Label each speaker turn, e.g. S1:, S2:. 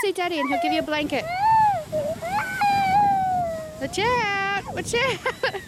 S1: see Daddy and he'll give you a blanket. Watch out! Watch out!